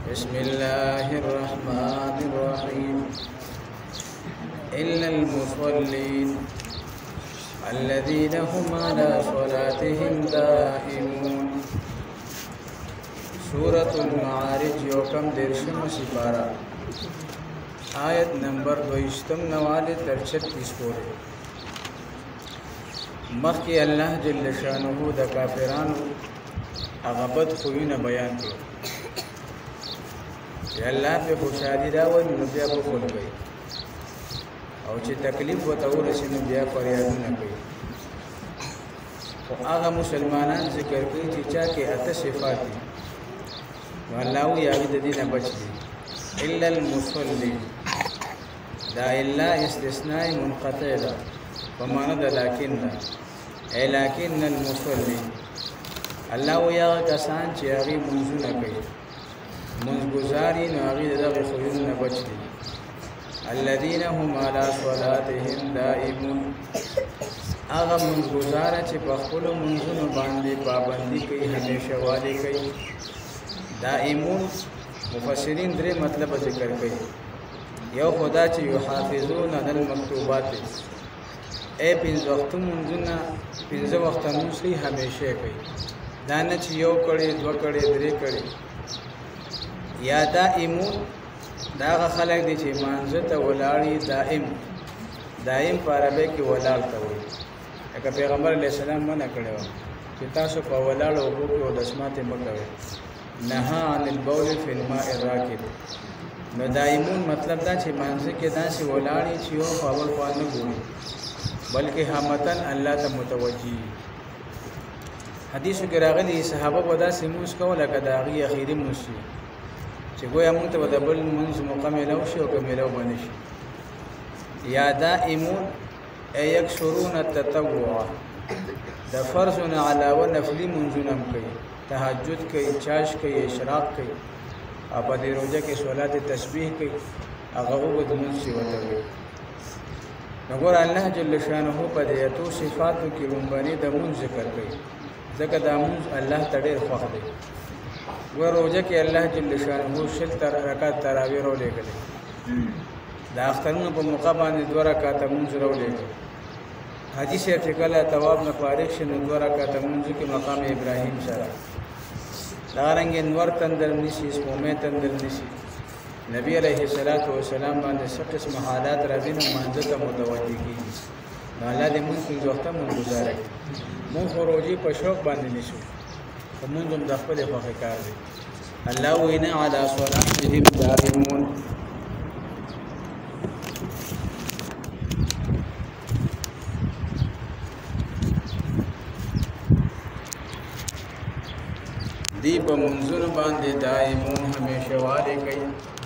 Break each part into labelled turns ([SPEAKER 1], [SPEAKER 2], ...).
[SPEAKER 1] بسم الله الرحمن الرحيم إلا المصلين الذين هم على صلاتهم دائمون. سورة المعارج يوكم درشم سپارا آیت نمبر 22 نواله تر 36 پورې. مخکې الله جل شانه د کافرانو هغه بد خوونه بیان کړ چې الله په خوشالي راوړي نو بیا په خپل کوي او چې تکلیف وته ورسي نو بیا فریادونه کوي. او هغه مسلمانان ذکر کوي چې چا کې اته صفات دي والله یې د دې نه بچ دي. الا المصلين دا الا استثناء منقطع ده ومعنى ده لكن اي لكن المصلين الله یا کسان چې هغه منځونه کوي منځګزاري نو هغه دغه خوونه نه بچ دي. الذين هم على صلاتهم دائمون هغه منځګزار چې په خپل منځونو باندې پابندي کوي همیشه والی کوي. دائمون مفسرین درې مطلب ذکر کوي. یو خدا چې یحافظون علی المکتوبات اے پنځه وخت منځونه پنځه وخت منځي همیشه کوي. دا نه چې یو کړي دوه کړي درې کړي. یا دائمون دا خلک دي چې مانځه ته ولاړی دائم په عربی کې ولاړ ته وایي. لکه پیغمبر علیه السلام منع کړی و چې تاسو په ولاړو اوبو کې اودسماتې مه کوئ. نهى عن البول في الماء الراكد. نو دائمون مطلب دا چې مانځه کې داسې ولاړی چې یو په اول خوا نه ګوري بلکې همتن الله ته متوجي. حدیثو کې راغلي صحابه به داسې مونځ کوه لکه د هغې اخري مونځ شي چې ګویا مونږ ته به د بل مونځ موقع میلاو شي او که میلاو به نه شي. یا دائمون ای یکثرون التطوع د فرض نه علاوه نفلي مونځونه هم کوي. تهجد کوي، چاش کوي، اشراق کوي او په دې روژه کې صلات تسبیح کوي. هغه اوږد مونځ چې ورته وایي. نو ګوره الله جل شانه په دې اتو صفاتو کې لومړني د مونځ ذکر کوي ځکه دا مونځ الله ته ډېر خوښ دی. ګوره روژه کې الله جل شانه شل رکعات تراویح راولېږلې. د اخترونو په موقع باندې 2 رکعاته مونځ راولېږل. حاجي صاحب چې کله طواف نه فارغ شي نو 2 رکعاته مونځ کې مقام ابراهیم سره دارنګ انور تندر نشي سپومې تندر نشي. نبی علیه الصلاۃ والسلام باندې څه قسم حالات راځي نو مانځه ته متوجه کیږي. نو الله دې موږ په وخت مونږ گزاره مونږ خروجي په شوق باندې نشو کومون د خپل خوښه کار دی. الله وینا علی صلاتهم دائمون. دی په منځونو باندې دائمون همیشه والی کوي.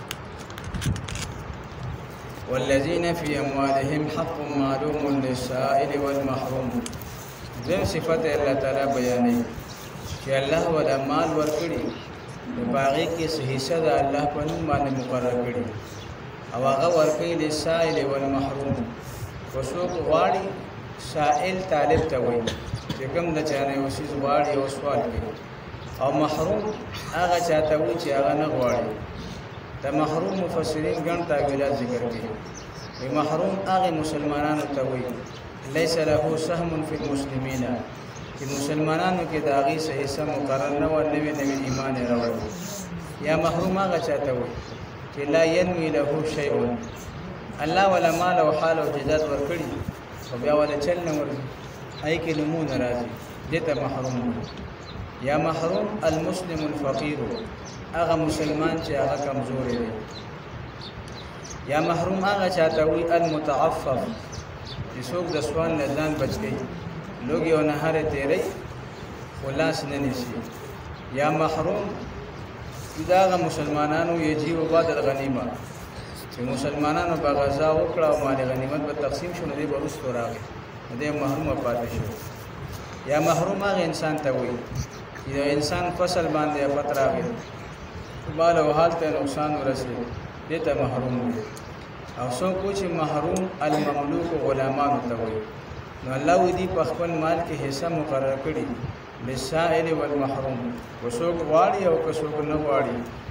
[SPEAKER 1] والذین فی اموالهم حق معلوم للسائل والمحروم. دیم صفت الله تعالی بیانوي چې الله ولا مال ورکړي نو باغې کې حصہ د الله په نوم باندې مقرر کړي او هغه ورکړي د سائل والمحروم. وڅوک غواړي سائل طالب ته وایي چې کوم د چا نه یو څیز غواړي او سوال کوي. او محروم هغه چاته وایي چې هغه نه غواړي. د محروم مفسرین ګڼ تعبیرات ذکر کوي. محروم هغه مسلمانانو ته وایي لیس له سهم فی المسلمین چې مسلمانانو کې د هغې څه حصه مقرر نه وه، نوی ایمان یې راوړی. یا محروم هغه چاته وایي چې لا ینوي له شیء. الله ولا مال او حال او جزات ورکړي خو بیا ولا چل نه ورځي هغې کې نمونه راځي دې ته محروم. یا محروم المسلم الفقیر هغه مسلمان چې هغه کمزوری دی. یا محروم هغه چاته وایي المتعفف چې څوک د سوال نه ځان بچ کوي لوږې او نهارې تېری خو لاس نه نیسي. یا محروم دا هغه مسلمانانو یجیب بعد الغنیمه چې مسلمانانو به غذا وکړه او مال غنیمت به تقسیم شو نو دی به وروستو راغی نو دی محرومه پاتې شو. یا محروم هغه انسان ته وایي چې د انسان فصل باندې افت راغی مال او حال ته نقصان ورسېد دې ته محروم وي. او څوک چې محروم المملوک غلامانو ته وایي نو الله دې په خپل مال کې حصہ مقرر کړي للسائل والمحروم. وسوک غواړي او که څوک نه غواړي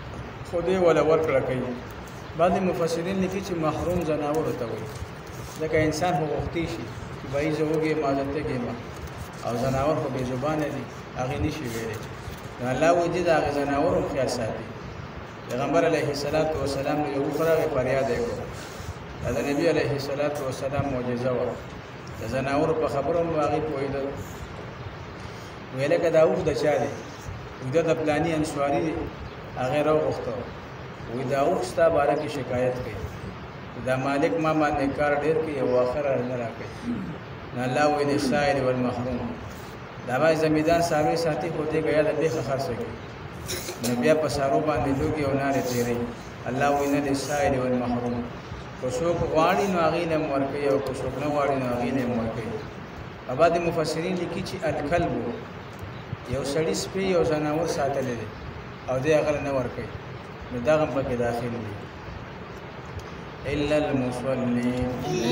[SPEAKER 1] خدای ولا ورکړه کوي. بعض مفسرین لیکي چې محروم زناور ته وایي ځکه انسان هو وختي شي چې وایي زه وږی ما دلته کېما او زناور خو بې زبانه دي هغې نشي ویلی. نو الله وایي د هغې زناور هم خیال ساتي. پیغمبر علیه السلام د یو اوښ راغی فریاد یې وکړ. دا د نبي علیه السلام معجزه وه. د زناورو په خبرو هم هغې پوهېدل. ویې لکه دا اوښ د چا دی؟ اوږده د پلاني انسواري دی. هغې راوغوښته وایي دا اوښ ستا باره کې شکایت کوي دا مالک ما باندې کار ډېر کوي او آخر نه راکوي. نو الله وایي د سائل والمحروم دا باید زمیندار صاحبې ساتي خو دې ګیا د بیخه خرڅه کوي نو بیا په سارو باندې لوګي او نارې تېروي. الله وایي نه د سائل والمحروم که څوک غواړي نو هغې له هم ورکوي او که څوک نه غواړي نو هغې له هم ورکوي. او بعضې مفسرین لیکي چې الکلب یو سړي سپی یو زناور ساتلی دی او دی هغه نه ورکوي نو دغه هم پکې داخل دي. الا المصلين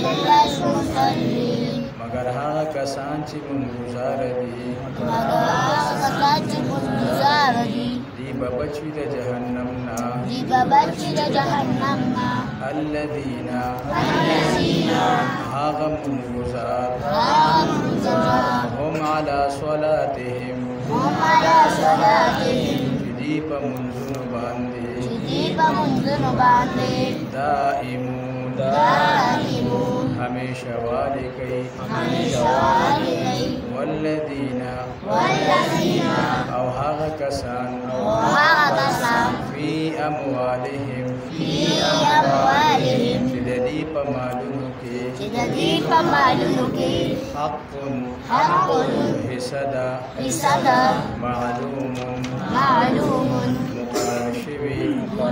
[SPEAKER 1] مگر هغه کسان چې منګزار دي دی به بچي د جهنم نه الذين هغه منګزار هم على صلاتهم دی په منځونو باندې دائمون همیشه والی کوي. والذین او هغه کسان فی اموالهم چې د دې په مالونو کې حق حصه ده معلوم مقرر شوي.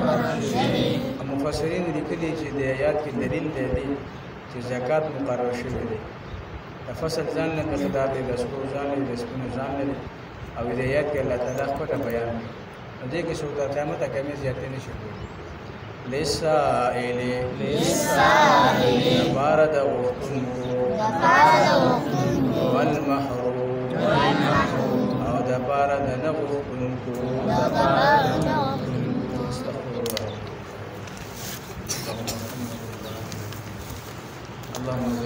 [SPEAKER 1] مفسرین لیکلي چې د آیات کې دلیل دی چې زکات مقرر شوی دی. د فصل ځان له مقدار دی، د سپو ځان له د سپینو ځان له او د آیات کې الله تعالی خپله بیان کړي. نو دې کې څوک د قیامته کمې زیاتې نه شي کولی. للسائل دپاره د غوښتونکو والمحروم او دپاره د نه غوښتونکو. اللهم